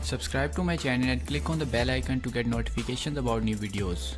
Subscribe to my channel and click on the bell icon to get notifications about new videos.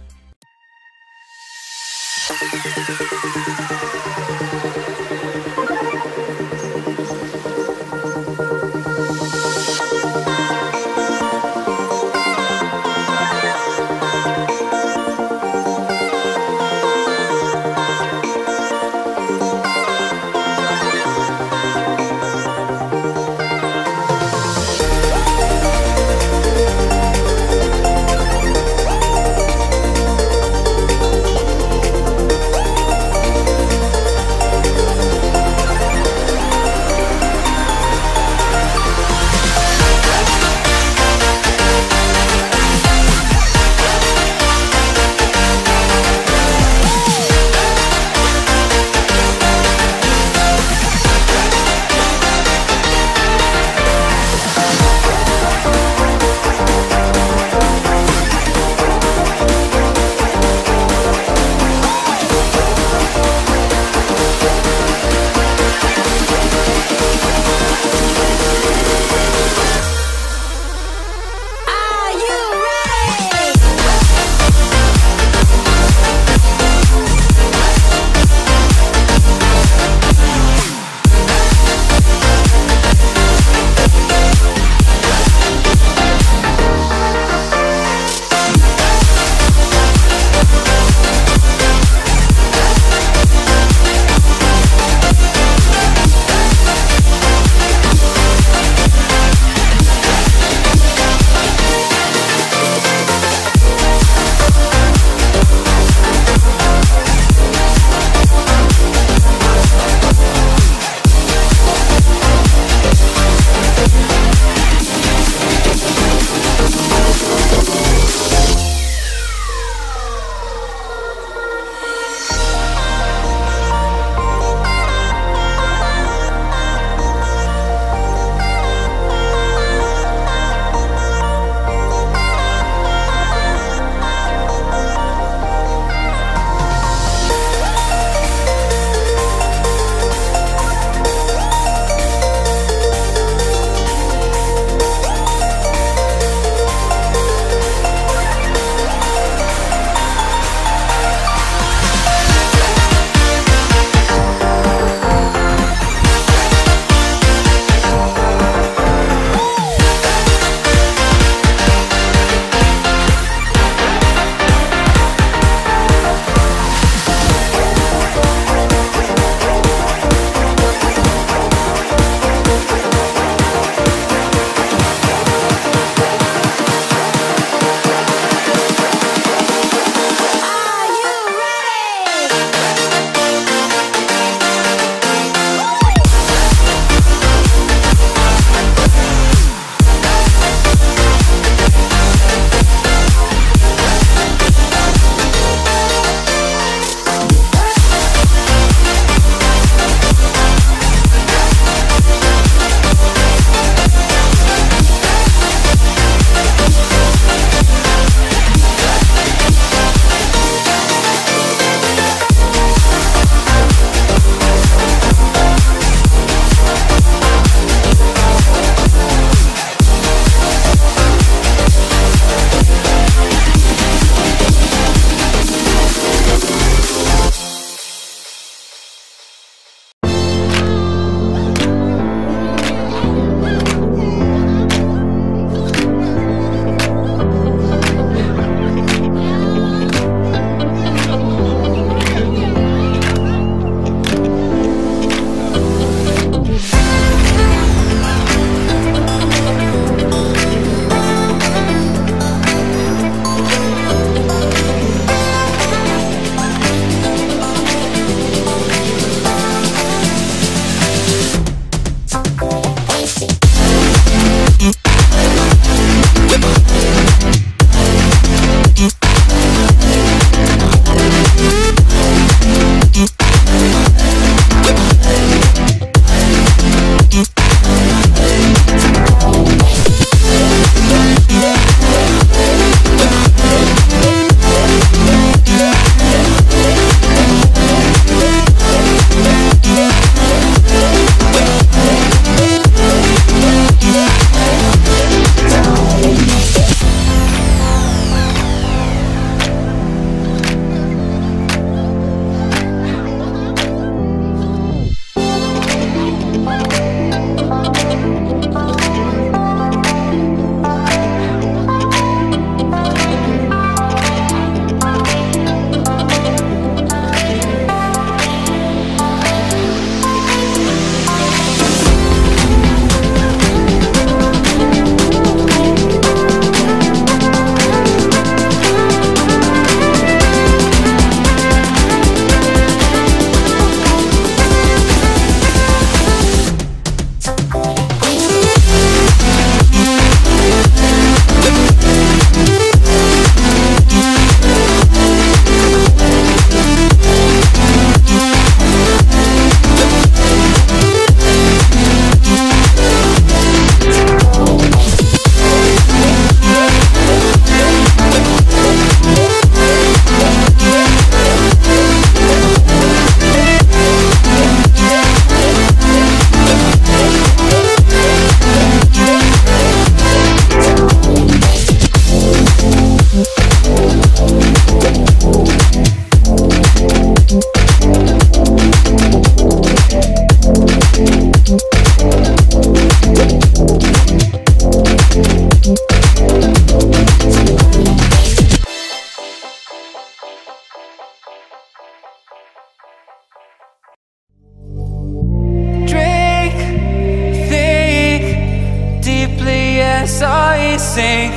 yes, I sink.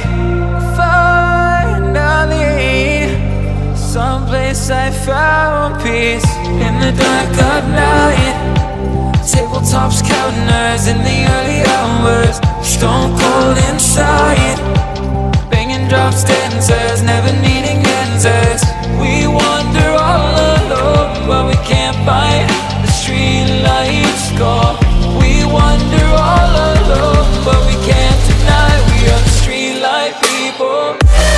Finally, someplace I found peace. In the dark of night, tabletops, counters in the early hours. Stone cold inside, banging drops, dancers, never needing answers. We wander all alone, but we can't find the street lights go. We wander all alone, but we can't deny we are the street light people.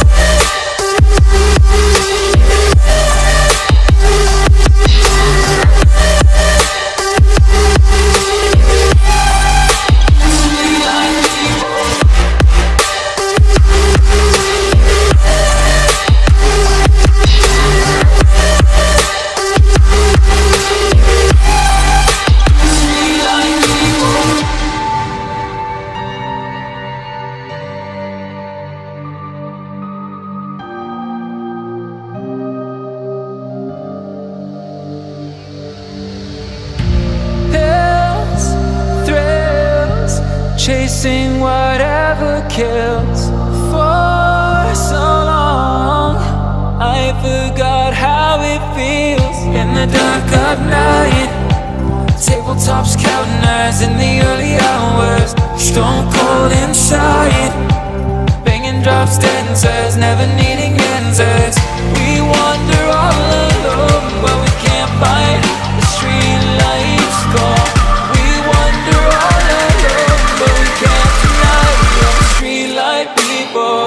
Chasing whatever kills. For so long I forgot how it feels. In the dark of night, tabletops, counters in the early hours. Stone cold inside, banging drops, dancers, never needing answers. We wander all alone, but we can't find the street lights go. We wander all alone, but we can't deny we are the street light people.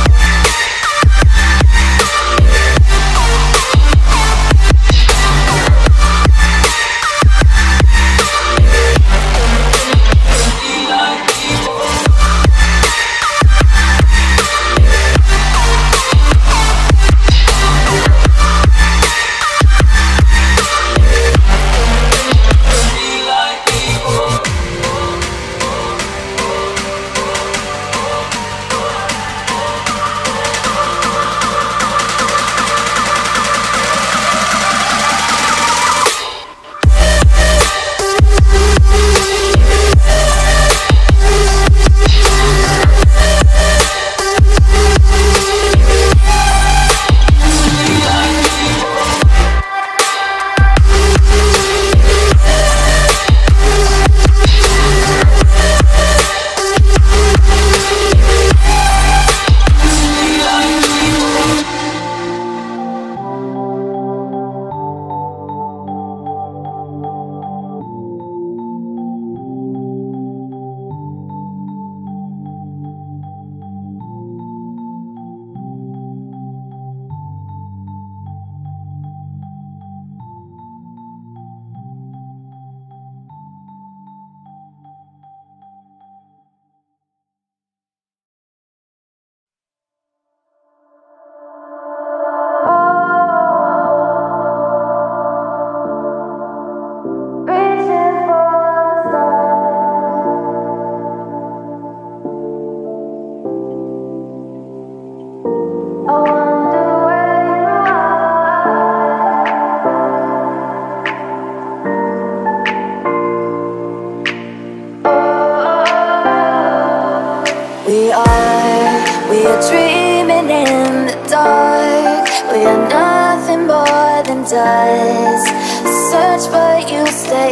We are dreaming in the dark. We are nothing more than dust. Search but you stay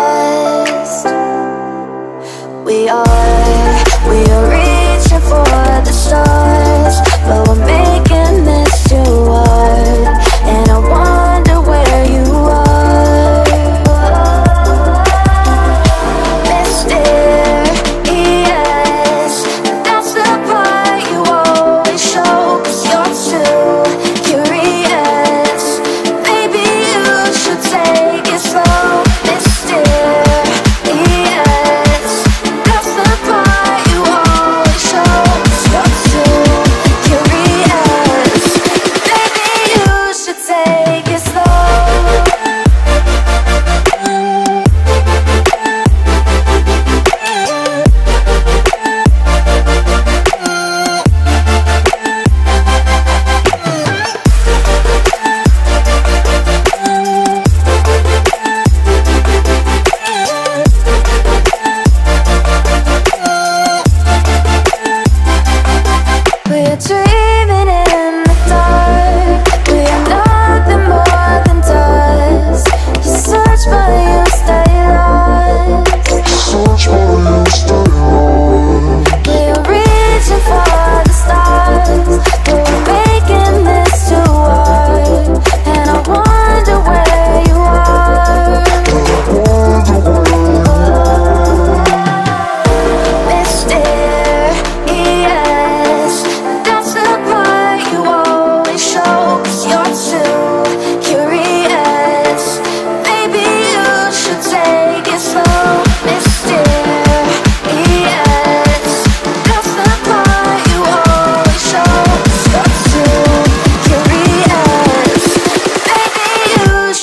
lost. We are reaching for the stars, but we're making this too hard. And I wonder where you are. Mysterious, that's the part you always show. 'Cause you're too curious. Maybe you should take it slow. Mysterious, that's the part you always show. 'Cause you're too curious.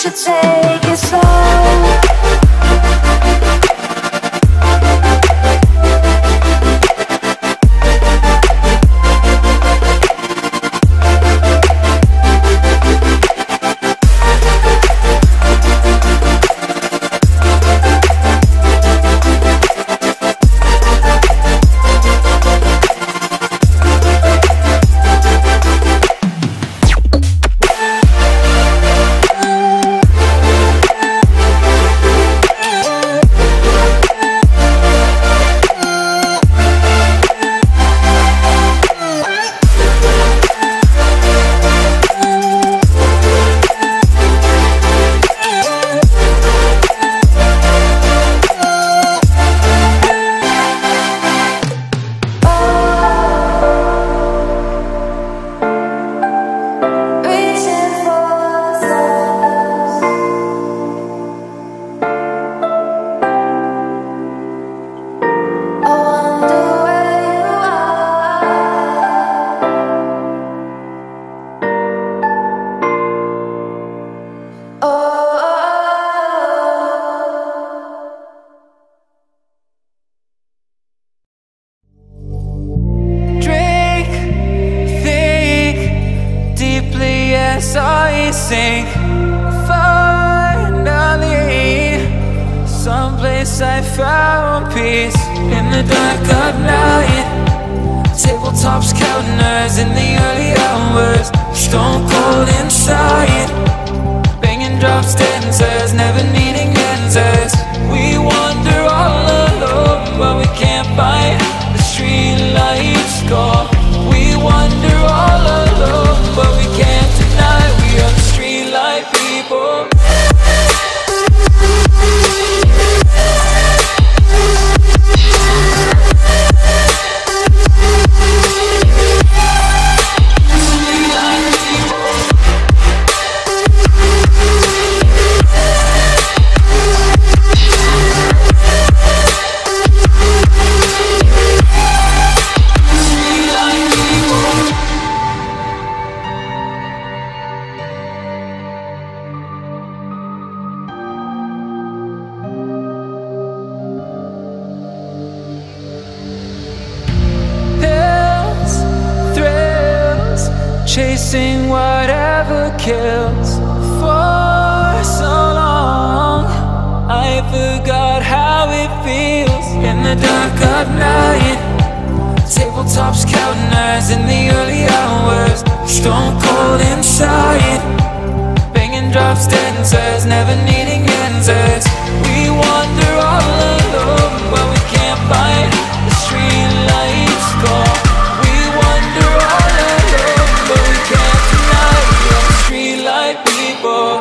should take it slow. I sink finally. Someplace I found peace in the dark of night. Tabletops counting hours in the early hours. Stone cold inside. Banging drops, dancers, never needing answers. We wander all alone, but we can't find the street lights go. We wander all alone, but we can't deny we are the street light people. Chasing whatever kills for so long. I forgot how it feels in the dark of night. Tabletops counting hours in the early hours. Stone cold inside. Banging drops, dancers, never needing answers. We wander all alone, but we can't find the street lights go. We wander all alone, but we can't deny we are the street light people.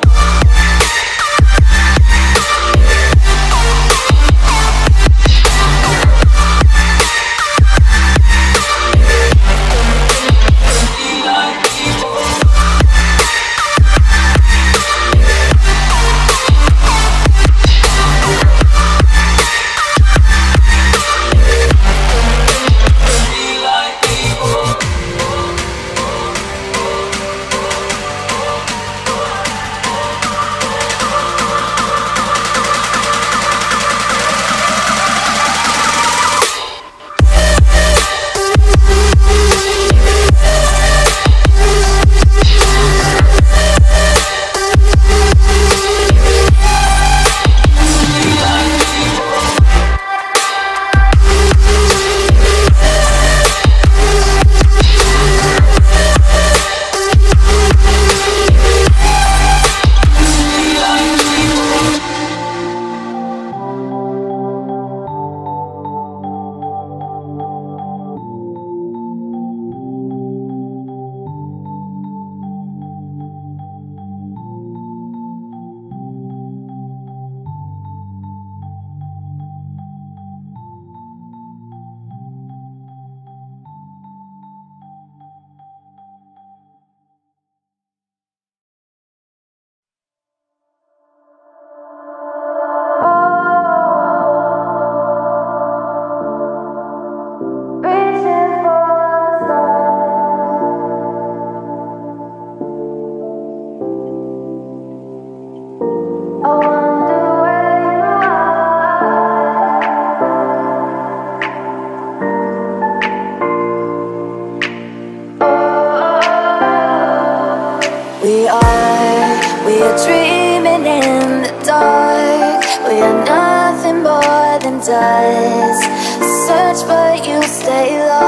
does. Search but you stay lost.